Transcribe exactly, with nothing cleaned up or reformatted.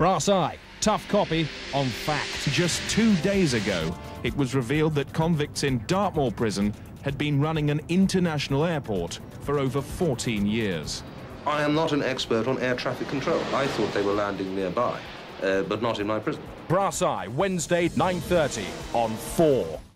Brass Eye, tough copy on fact. Just two days ago, it was revealed that convicts in Dartmoor prison had been running an international airport for over fourteen years. I am not an expert on air traffic control. I thought they were landing nearby, uh, but not in my prison. Brass Eye, Wednesday, nine thirty on four.